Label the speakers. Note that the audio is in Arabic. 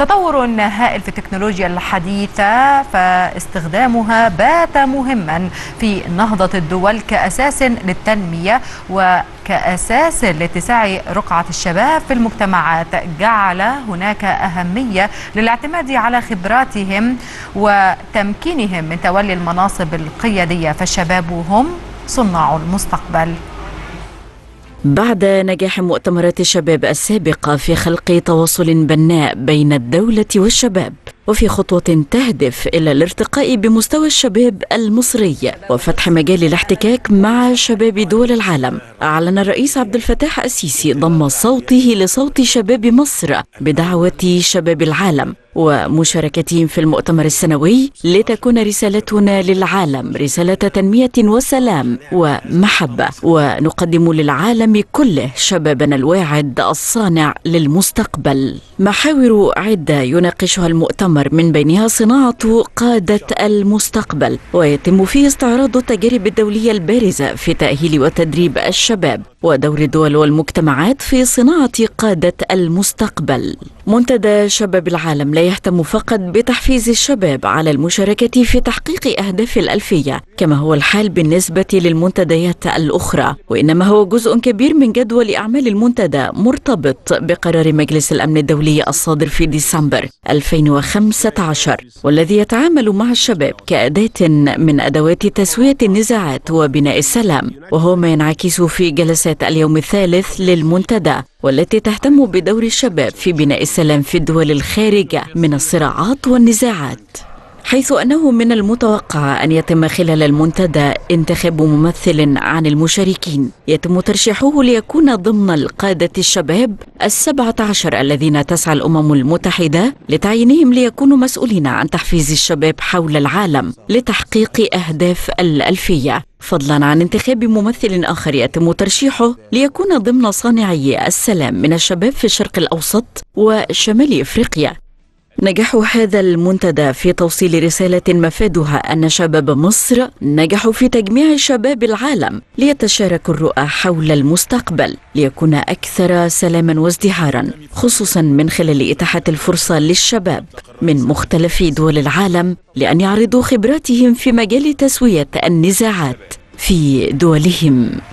Speaker 1: تطور هائل في التكنولوجيا الحديثة، فاستخدامها بات مهما في نهضة الدول كأساس للتنمية وكأساس لاتساع رقعة الشباب في المجتمعات. جعل هناك أهمية للاعتماد على خبراتهم وتمكينهم من تولي المناصب القيادية، فالشباب هم صناع المستقبل.
Speaker 2: بعد نجاح مؤتمرات الشباب السابقة في خلق تواصل بناء بين الدولة والشباب، وفي خطوة تهدف إلى الارتقاء بمستوى الشباب المصري وفتح مجال الاحتكاك مع شباب دول العالم، أعلن الرئيس عبد الفتاح السيسي ضم صوته لصوت شباب مصر بدعوة شباب العالم ومشاركتهم في المؤتمر السنوي لتكون رسالتنا للعالم رسالة تنمية وسلام ومحبة، ونقدم للعالم كله شبابنا الواعد الصانع للمستقبل. محاور عدة يناقشها المؤتمر، من بينها صناعة قادة المستقبل، ويتم فيه استعراض التجارب الدولية البارزة في تأهيل وتدريب الشباب ودور الدول والمجتمعات في صناعة قادة المستقبل. منتدى شباب العالم لا يهتم فقط بتحفيز الشباب على المشاركة في تحقيق أهداف الألفية كما هو الحال بالنسبة للمنتديات الأخرى، وإنما هو جزء كبير من جدول أعمال المنتدى مرتبط بقرار مجلس الأمن الدولي الصادر في ديسمبر 2015، والذي يتعامل مع الشباب كأداة من أدوات تسوية النزاعات وبناء السلام، وهو ما ينعكس في جلسات اليوم الثالث للمنتدى، والتي تهتم بدور الشباب في بناء السلام في الدول الخارجة من الصراعات والنزاعات، حيث أنه من المتوقع أن يتم خلال المنتدى انتخاب ممثل عن المشاركين يتم ترشيحه ليكون ضمن القادة الشباب 17 الذين تسعى الأمم المتحدة لتعيينهم ليكونوا مسؤولين عن تحفيز الشباب حول العالم لتحقيق أهداف الألفية، فضلا عن انتخاب ممثل آخر يتم ترشيحه ليكون ضمن صانعي السلام من الشباب في الشرق الأوسط وشمال إفريقيا. نجاح هذا المنتدى في توصيل رسالة مفادها أن شباب مصر نجحوا في تجميع شباب العالم ليتشاركوا الرؤى حول المستقبل ليكون أكثر سلاما وازدهارا، خصوصا من خلال إتاحة الفرصة للشباب من مختلف دول العالم لأن يعرضوا خبراتهم في مجال تسوية النزاعات في دولهم.